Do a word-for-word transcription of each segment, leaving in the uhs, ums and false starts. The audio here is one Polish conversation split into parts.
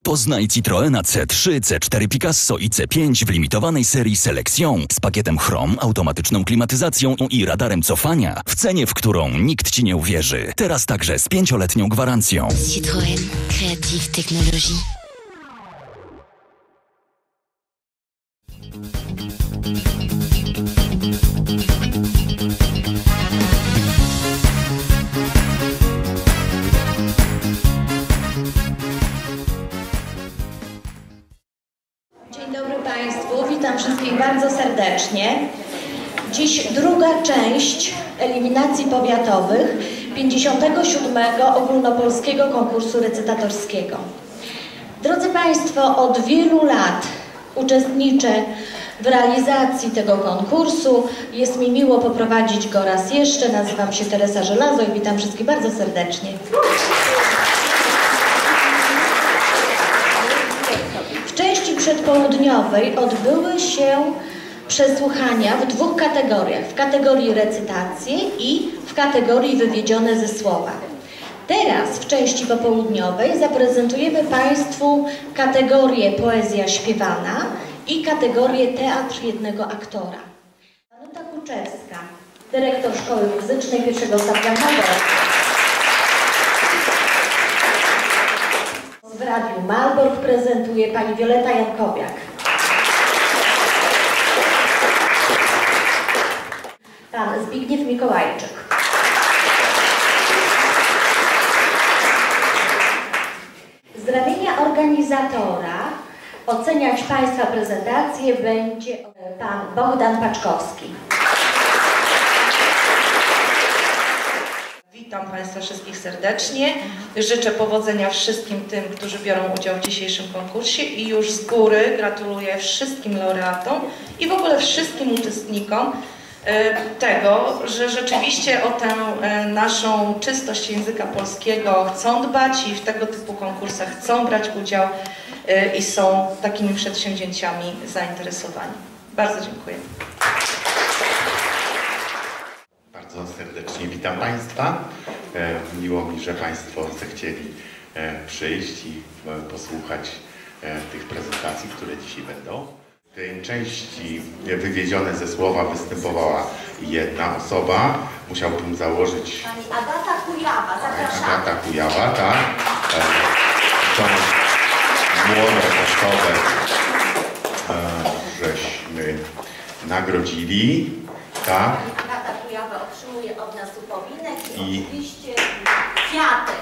Poznaj Citroena C trzy, C cztery Picasso i C pięć w limitowanej serii Selection z pakietem Chrom, automatyczną klimatyzacją i radarem cofania w cenie, w którą nikt Ci nie uwierzy. Teraz także z pięcioletnią gwarancją. Citroën Creative Technologie. Dzień dobry Państwu, witam wszystkich bardzo serdecznie. Dziś druga część eliminacji powiatowych pięćdziesiątego siódmego ogólnopolskiego konkursu recytatorskiego. Drodzy Państwo, od wielu lat uczestniczę w realizacji tego konkursu. Jest mi miło poprowadzić go raz jeszcze. Nazywam się Teresa Żelazo i witam wszystkich bardzo serdecznie. W części przedpołudniowej odbyły się przesłuchania w dwóch kategoriach. W kategorii recytacji i w kategorii wywiedzione ze słowa. Teraz w części popołudniowej zaprezentujemy Państwu kategorię poezja śpiewana i kategorię teatr jednego aktora. Danuta Kuczewska, dyrektor Szkoły Muzycznej pierwszego stopnia Malbork. W Radiu Malbork prezentuje pani Wioleta Jankowiak. Pan Zbigniew Mikołajczyk. Z ramienia organizatora oceniać Państwa prezentację będzie pan Bogdan Paczkowski. Witam Państwa wszystkich serdecznie. Życzę powodzenia wszystkim tym, którzy biorą udział w dzisiejszym konkursie i już z góry gratuluję wszystkim laureatom i w ogóle wszystkim uczestnikom tego, że rzeczywiście o tę naszą czystość języka polskiego chcą dbać i w tego typu konkursach chcą brać udział i są takimi przedsięwzięciami zainteresowani. Bardzo dziękuję. Bardzo serdecznie witam Państwa. Miło mi, że Państwo zechcieli przyjść i posłuchać tych prezentacji, które dzisiaj będą. W tej części wywiedzione ze słowa występowała jedna osoba. Musiałbym założyć... Pani Agata Kujawa, zapraszamy. Agata Kujawa, tak. Tą młodą osobę żeśmy nagrodzili, tak. Agata Kujawa otrzymuje od nas upominek i, I oczywiście kwiatek.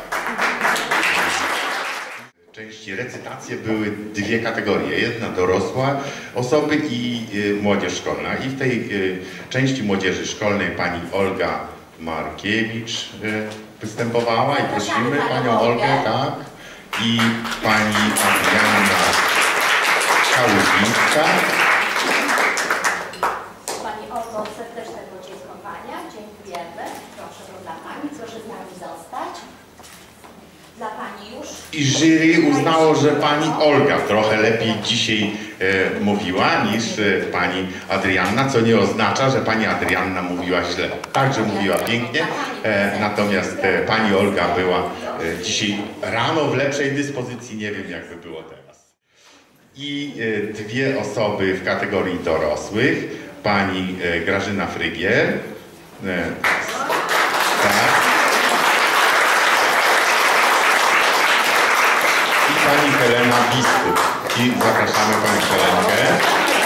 W części recytacje były dwie kategorie. Jedna dorosła osoby i y, młodzież szkolna. I w tej y, części młodzieży szkolnej pani Olga Markiewicz y, występowała i prosimy panią Olgę, tak, i pani Adrianna Kałuzińska. Pani Olgo, serdeczne podziękowania. Dziękujemy. Proszę to dla Pani. Proszę z nami zostać. Dla Pani już. I jury uznało, że pani Olga trochę lepiej dzisiaj e, mówiła niż e, pani Adrianna, co nie oznacza, że pani Adrianna mówiła źle. Także mówiła pięknie, e, natomiast e, pani Olga była e, dzisiaj rano w lepszej dyspozycji, nie wiem jakby było teraz. I e, dwie osoby w kategorii dorosłych, pani e, Grażyna Frygier, e, tak. Pani Helena Biskup. I zapraszamy Panią Helenkę.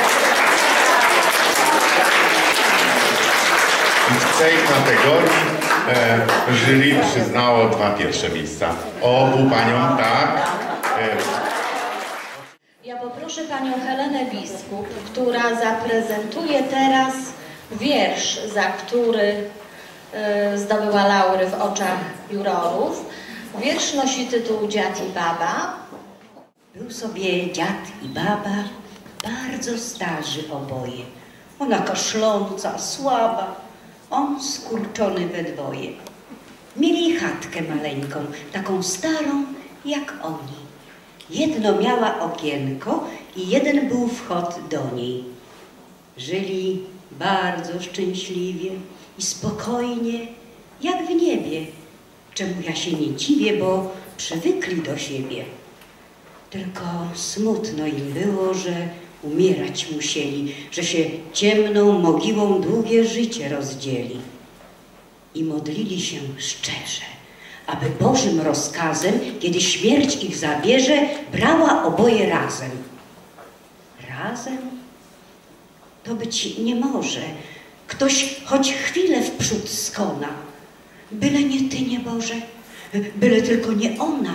I w tej kategorii e, jury przyznało dwa pierwsze miejsca. Obu Paniom, tak. E, Ja poproszę Panią Helenę Biskup, która zaprezentuje teraz wiersz, za który y, zdobyła laury w oczach jurorów. Wiersz nosi tytuł Dziad i baba. Był sobie dziad i baba, bardzo starzy oboje. Ona kaszląca, słaba, on skurczony we dwoje. Mieli chatkę maleńką, taką starą jak oni. Jedno miała okienko i jeden był wchód do niej. Żyli bardzo szczęśliwie i spokojnie, jak w niebie. Czemu ja się nie dziwię, bo przywykli do siebie. Tylko smutno im było, że umierać musieli, że się ciemną mogiłą długie życie rozdzieli. I modlili się szczerze, aby Bożym rozkazem, kiedy śmierć ich zabierze, brała oboje razem. Razem? To być nie może. Ktoś choć chwilę wprzód skona. Byle nie Ty, nie Boże, byle tylko nie ona.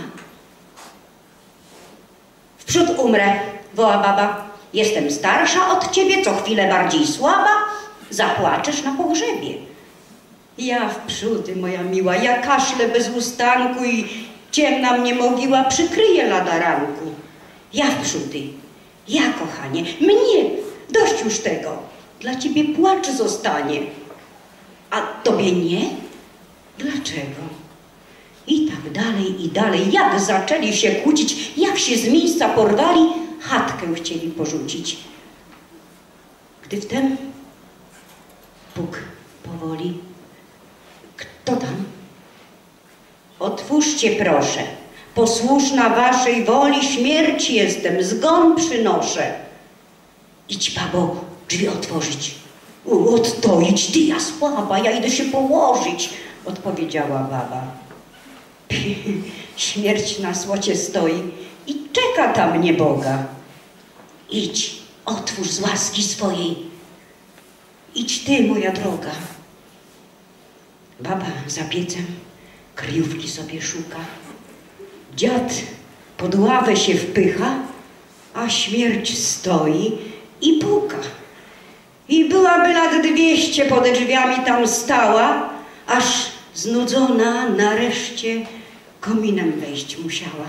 Wprzód umrę, woła baba. Jestem starsza od Ciebie, co chwilę bardziej słaba. Zapłaczesz na pogrzebie. Ja wprzód, moja miła, ja kaszlę bez ustanku i ciemna mnie mogiła przykryje lada ranku. Ja wprzód, ja, kochanie, mnie, dość już tego. Dla Ciebie płacz zostanie. A Tobie nie? Dlaczego? I tak dalej, i dalej. Jak zaczęli się kłócić, jak się z miejsca porwali, chatkę chcieli porzucić. Gdy wtem puk powoli. Kto tam? Otwórzcie proszę. Posłuszna waszej woli śmierć jestem, zgon przynoszę. Idź, babo, drzwi otworzyć. Odtoić, ty ja słaba, ja idę się położyć, odpowiedziała baba. Śmierć na słocie stoi i czeka tam nieboga. Idź, otwórz z łaski swojej. Idź ty, moja droga. Baba za piecem kryjówki sobie szuka. Dziad pod ławę się wpycha, a śmierć stoi i puka. I byłaby lat dwieście pod drzwiami tam stała, aż znudzona nareszcie kominem wejść musiała.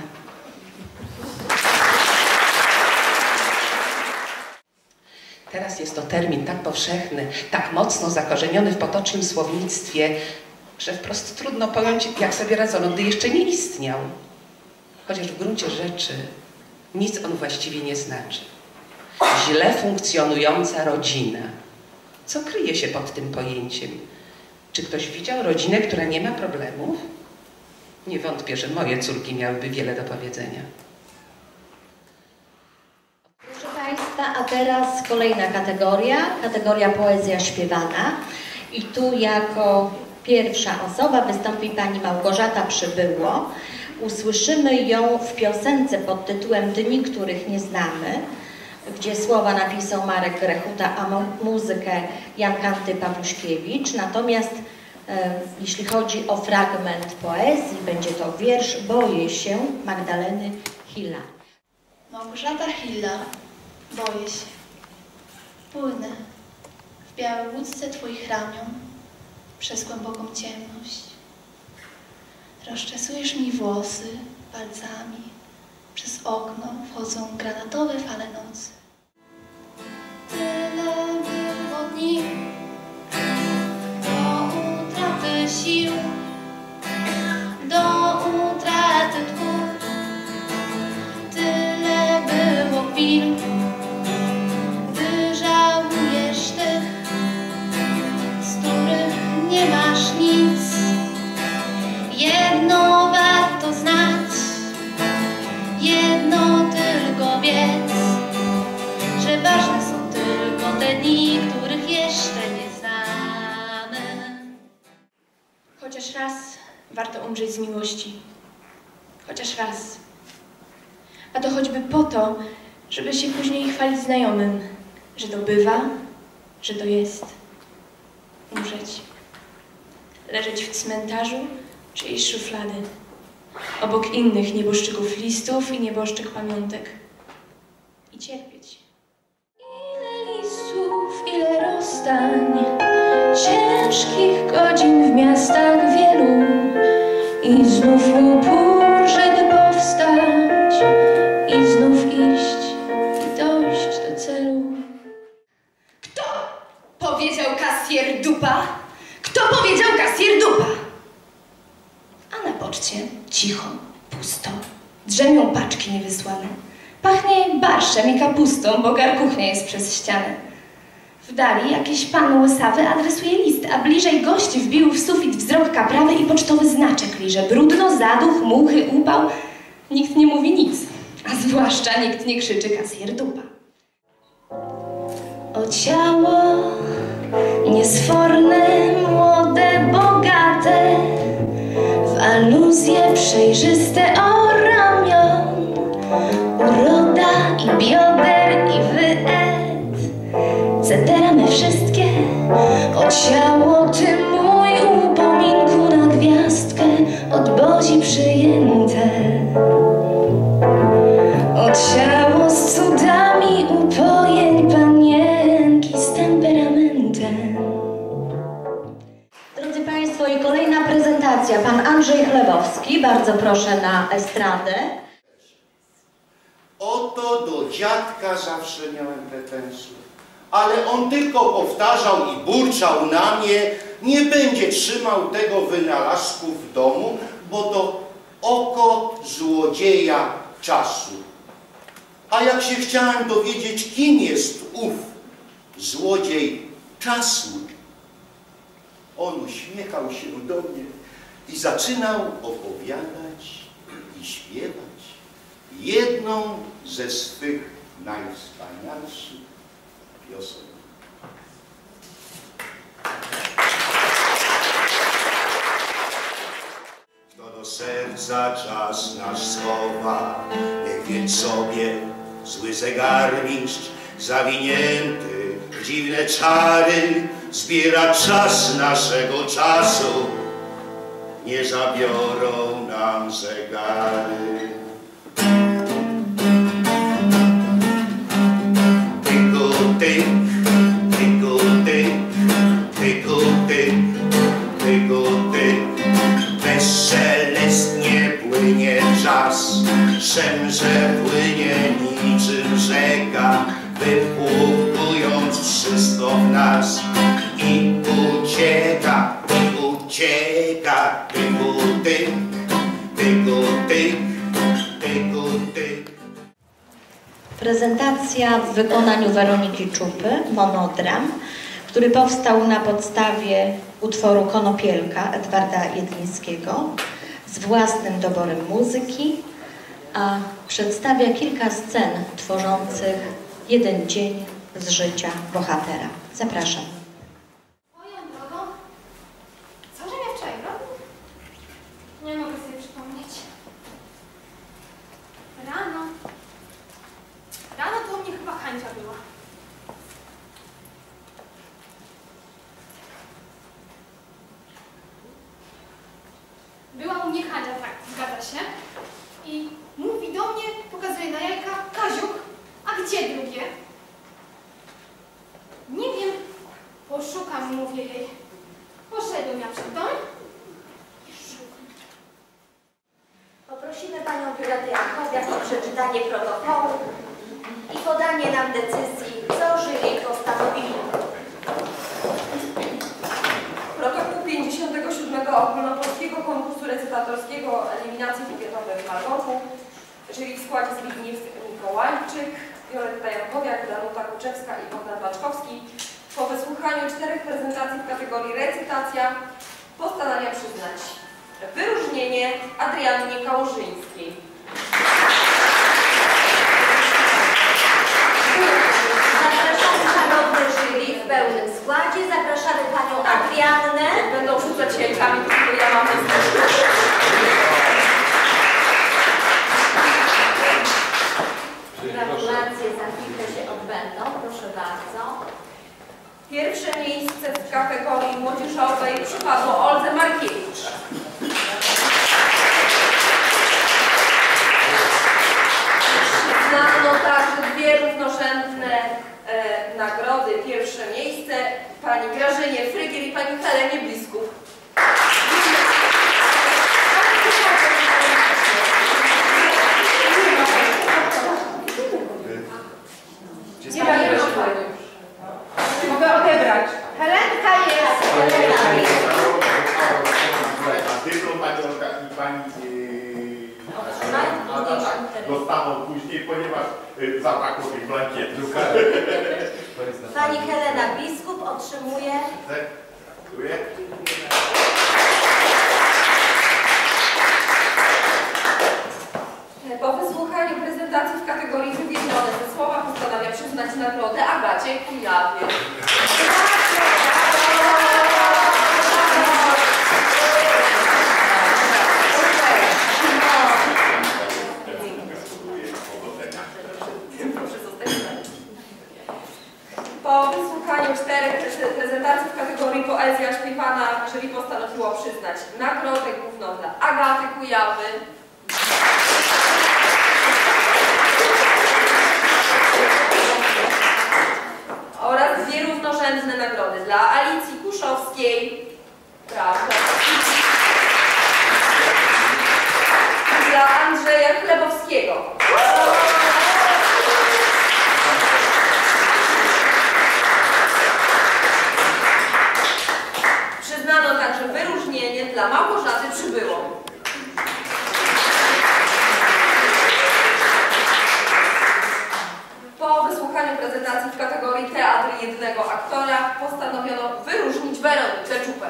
Teraz jest to termin tak powszechny, tak mocno zakorzeniony w potocznym słownictwie, że wprost trudno pojąć, jak sobie radzono, gdy jeszcze nie istniał. Chociaż w gruncie rzeczy nic on właściwie nie znaczy. Źle funkcjonująca rodzina. Co kryje się pod tym pojęciem? Czy ktoś widział rodzinę, która nie ma problemów? Nie wątpię, że moje córki miałyby wiele do powiedzenia. Proszę Państwa, a teraz kolejna kategoria, kategoria poezja śpiewana. I tu jako pierwsza osoba wystąpi pani Małgorzata Przybyło. Usłyszymy ją w piosence pod tytułem Dni, których nie znamy, gdzie słowa napisał Marek Grechuta, a muzykę Jan Kanty Pawluśkiewicz. Natomiast e, jeśli chodzi o fragment poezji, będzie to wiersz Boję się Magdaleny Hilla. Małgorzata Hilla, boję się. Płynę w białej łódce Twoich ramion przez głęboką ciemność. Rozczesujesz mi włosy palcami. Przez okno wchodzą granatowe fale nocy. Tyle było dni do utraty sił, do utraty tchu. Tyle było chwil, gdy żałujesz tych, z których nie masz nic. Jedno warto znać, jedno tylko wiedz, że ważne są tylko te dni, których jeszcze nie znamy. Chociaż raz warto umrzeć z miłości. Chociaż raz. A to choćby po to, żeby się później chwalić znajomym, że to bywa, że to jest. Umrzeć. Leżeć w cmentarzu czyjejś szuflady. Obok innych nieboszczyków listów i nieboszczyk pamiątek. I cierpieć. Ile listów, ile rozstań, ciężkich godzin w miastach wielu. I znów upór, żeby powstać, i znów iść, i dojść do celu. Kto powiedział kasjer dupa? Kto powiedział kasjer dupa? A na poczcie cicho, pusto. Drzemią paczki niewysłane. Pachnie barszczem i kapustą, bo garkuchnia jest przez ścianę. W dali jakiś pan łysawy adresuje list, a bliżej gość wbił w sufit wzrok kaprawy i pocztowy znaczek liże. Brudno, zaduch, muchy, upał. Nikt nie mówi nic, a z Zwłaszcza nikt nie krzyczy kasjer dupa. O ciało niesforne, młode, bogate, w aluzje przejrzyste o ramion, uroda i bioder i wyet, cetera me wszystkie. O ciało ty mój upominku na gwiazdkę, od Bozi przyjęte. O ciało z cudami upojeń panienki z temperamentem. Drodzy Państwo, i kolejna prezentacja. Pan Andrzej Chlebowski, bardzo proszę na estradę. Oto do dziadka zawsze miałem pretensje, ale on tylko powtarzał i burczał na mnie, nie będzie trzymał tego wynalazku w domu, bo to oko złodzieja czasu. A jak się chciałem dowiedzieć, kim jest ów złodziej czasu, on uśmiechał się do mnie i zaczynał opowiadać i śpiewać jedną ze swych najwspanialszych piosenek. Kto do serca czas nasz schowa, niech więc sobie zły zegarmistrz zawinięty w dziwne czary zbiera czas naszego czasu, nie zabiorą nam zegary. Tyku tyk, tyku tyk, tyku tyk, tyku tyk, bezszelestnie płynie czas, szemrze płynie niczym rzeka, wypłukując wszystko w nas i ucieka, i ucieka, tyku tyk, tyku tyk, tyku tyk. Prezentacja w wykonaniu Weroniki Czupy, monodram, który powstał na podstawie utworu Konopielka Edwarda Jedlińskiego z własnym doborem muzyki, a przedstawia kilka scen tworzących jeden dzień z życia bohatera. Zapraszam. Moją drogą, co żem ja wczoraj robił? Nie mogę sobie przypomnieć. Rano. Rano to u mnie chyba Hańcia była. Była u mnie Hania, tak, zgadza się. I mówi do mnie, pokazuje na jajka, Kaziuk, a gdzie drugie? Nie wiem, poszukam, mówię jej. Poszedłem ja przed dom i szukam. Poprosimy Panią Pilatę Jakowiak o przeczytanie protokołu i podanie nam decyzji, co jury postanowili. Protokół pięćdziesiątego siódmego ogólnopolskiego konkursu recytatorskiego eliminacji powiatowej w Malborku, czyli w składzie Zbigniew Mikołajczyk, Violetta Jakowiak, Danuta Kuczewska i Bogdan Baczkowski, po wysłuchaniu czterech prezentacji w kategorii recytacja postanawia przyznać wyróżnienie Adriannie Kałużyńskiej. Zapraszamy szanowne jury w pełnym składzie. Zapraszamy Panią Adriannę. Będą rzucać jajkami, tylko ja mam Gratulacje za chwilkę się odbędą. Proszę bardzo. Pierwsze miejsce w kategorii młodzieżowej przypadło Oldze Markiewicz. Przyznano także dwie równorzędne e, nagrody. Pierwsze miejsce pani Grażynie Frygier i pani Helenie Biskup. Nie ma już. Mogę odebrać. Helenka jest. Helenka jest. A dyplom pani Olga i pani dostaną później, ponieważ zabrakło tych blankietów. Pani Helena Biskup otrzymuje. Dziękuję. Po wysłuchaniu prezentacji w przyznać nagrodę Agacie Kujawie. Po wysłuchaniu czterech prezentacji w kategorii poezja śpiewana jury postanowiło przyznać nagrodę główną dla Agaty Kujawy, oraz dwie równorzędne nagrody dla Alicji Kuszowskiej, prawda, i dla Andrzeja Chlebowskiego. Przyznano także wyróżnienie dla Małgorzaty Przybyło. Po wysłuchaniu prezentacji w kategorii teatr jednego aktora postanowiono wyróżnić Weronikę Czupę.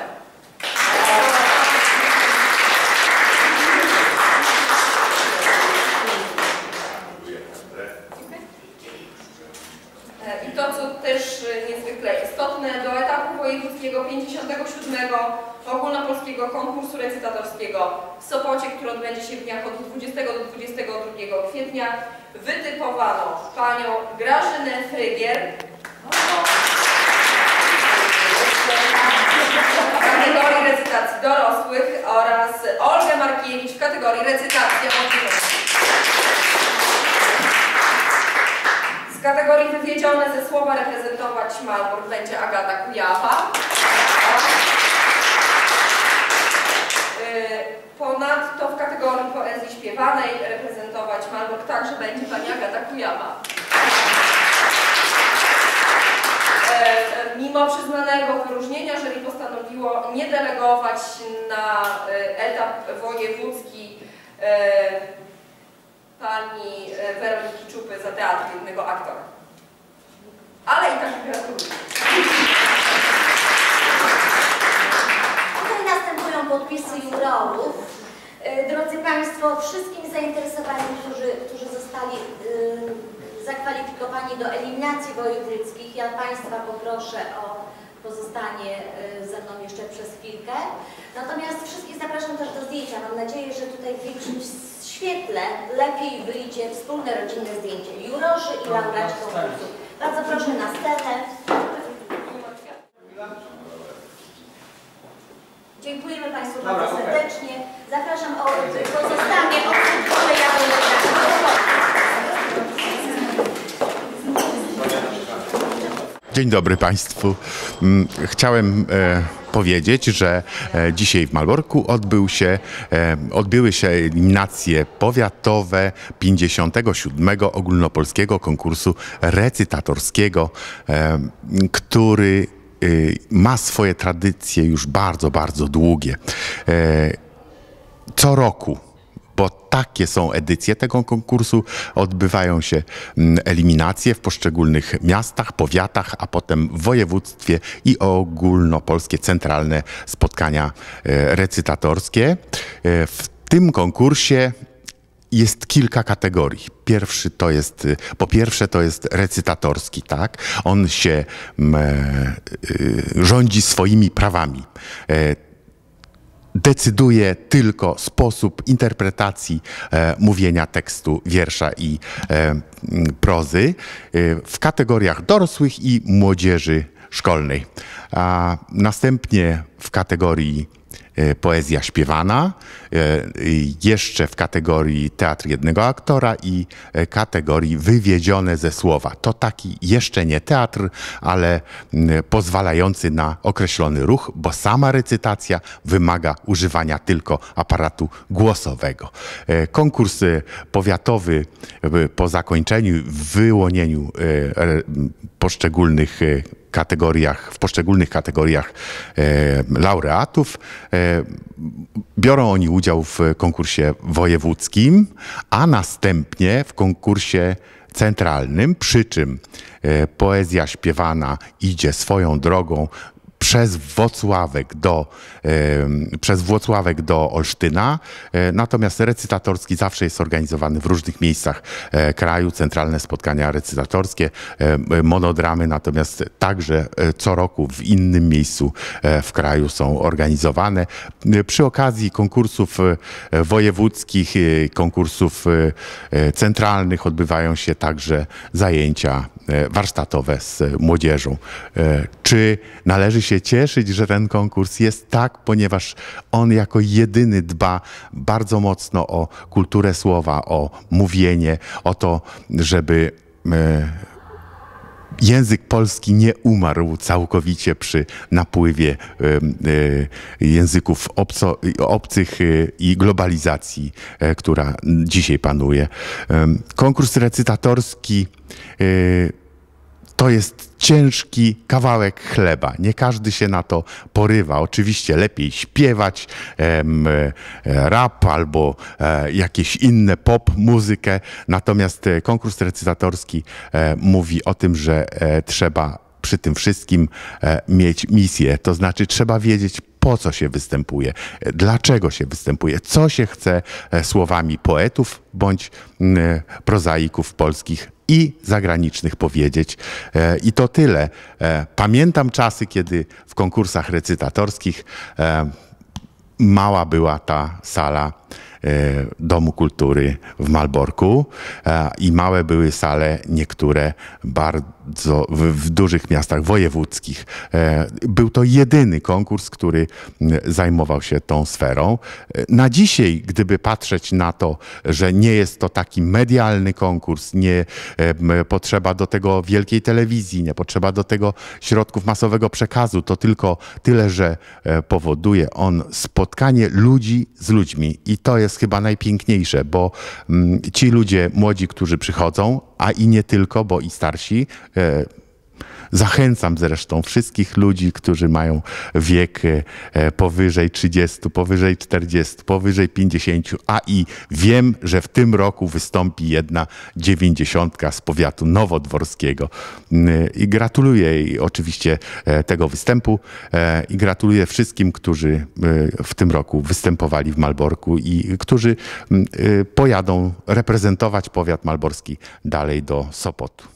I to, co też niezwykle istotne, do etapu wojewódzkiego pięćdziesiątego siódmego ogólnopolskiego konkursu recytatorskiego w Sopocie, który odbędzie się w dniach od dwudziestego do dwudziestego drugiego kwietnia, wytypowano panią Grażynę Frygier w kategorii recytacji dorosłych oraz Olgę Markiewicz w kategorii recytacja młodzieżowa. Z kategorii wywiedzione ze słowa reprezentować Malbork będzie Agata Kujawa. Ponadto w kategorii poezji śpiewanej reprezentować Malbork także będzie pani Agata Kujawa. Mimo przyznanego wyróżnienia jury postanowiło nie delegować na etap wojewódzki pani Weroniki Czupy za teatr jednego aktora. Ale i tak gratuluję. Tutaj następują podpisy jurorów. Drodzy Państwo, wszystkim zainteresowanym, którzy, którzy zostali y, zakwalifikowani do eliminacji wojewódzkich, ja Państwa poproszę o pozostanie y, ze mną jeszcze przez chwilkę. Natomiast wszystkich zapraszam też do zdjęcia. Mam nadzieję, że tutaj w większym świetle lepiej wyjdzie wspólne rodzinne zdjęcie. Jurorzy i laureaci konkursu. Bardzo proszę na scenę. Dziękujemy Państwu bardzo serdecznie. Zapraszam o pozostanie osób, które jadą do Dzień dobry Państwu. Chciałem e, powiedzieć, że e, dzisiaj w Malborku odbył się, e, odbyły się eliminacje powiatowe pięćdziesiątego siódmego ogólnopolskiego konkursu recytatorskiego, e, który e, ma swoje tradycje już bardzo, bardzo długie. E, co roku, bo takie są edycje tego konkursu, odbywają się eliminacje w poszczególnych miastach, powiatach, a potem w województwie i ogólnopolskie centralne spotkania recytatorskie. W tym konkursie jest kilka kategorii. Pierwszy to jest, po pierwsze to jest recytatorski, tak? On się m, rządzi swoimi prawami. Decyduje tylko sposób interpretacji e, mówienia tekstu, wiersza i e, prozy e, w kategoriach dorosłych i młodzieży szkolnej. A następnie w kategorii e, poezja śpiewana, e, jeszcze w kategorii teatr jednego aktora i e, kategorii wywiedzione ze słowa. To taki jeszcze nie teatr, ale m, pozwalający na określony ruch, bo sama recytacja wymaga używania tylko aparatu głosowego. E, konkurs e, powiatowy e, po zakończeniu, wyłonieniu e, e, poszczególnych e, kategoriach, w poszczególnych kategoriach e, laureatów. E, biorą oni udział w konkursie wojewódzkim, a następnie w konkursie centralnym, przy czym e, poezja śpiewana idzie swoją drogą przez Włocławek do, przez Włocławek do Olsztyna, natomiast recytatorski zawsze jest organizowany w różnych miejscach kraju, centralne spotkania recytatorskie, monodramy, natomiast także co roku w innym miejscu w kraju są organizowane. Przy okazji konkursów wojewódzkich, konkursów centralnych odbywają się także zajęcia warsztatowe z młodzieżą. Czy należy się cieszyć, że ten konkurs jest? Tak, ponieważ on jako jedyny dba bardzo mocno o kulturę słowa, o mówienie, o to, żeby język polski nie umarł całkowicie przy napływie języków obco, obcych i globalizacji, która dzisiaj panuje. Konkurs recytatorski to jest ciężki kawałek chleba. Nie każdy się na to porywa. Oczywiście lepiej śpiewać em, rap albo e, jakieś inne pop muzykę. Natomiast konkurs recytatorski e, mówi o tym, że e, trzeba przy tym wszystkim e, mieć misję. To znaczy trzeba wiedzieć, po co się występuje, dlaczego się występuje, co się chce e, słowami poetów bądź e, prozaików polskich i zagranicznych powiedzieć. I to tyle. Pamiętam czasy, kiedy w konkursach recytatorskich mała była ta sala Domu Kultury w Malborku i małe były sale niektóre bardzo w, w dużych miastach wojewódzkich. Był to jedyny konkurs, który zajmował się tą sferą. Na dzisiaj, gdyby patrzeć na to, że nie jest to taki medialny konkurs, nie potrzeba do tego wielkiej telewizji, nie potrzeba do tego środków masowego przekazu, to tylko tyle, że powoduje on spotkanie ludzi z ludźmi i to jest chyba najpiękniejsze, bo mm, ci ludzie młodzi, którzy przychodzą, a i nie tylko, bo i starsi, e, zachęcam zresztą wszystkich ludzi, którzy mają wiek e, powyżej trzydziestu, powyżej czterdziestu, powyżej pięćdziesięciu, a i wiem, że w tym roku wystąpi jedna dziewięćdziesiątka z powiatu nowodworskiego. I gratuluję jej oczywiście tego występu i gratuluję wszystkim, którzy w tym roku występowali w Malborku i którzy pojadą reprezentować powiat malborski dalej do Sopotu.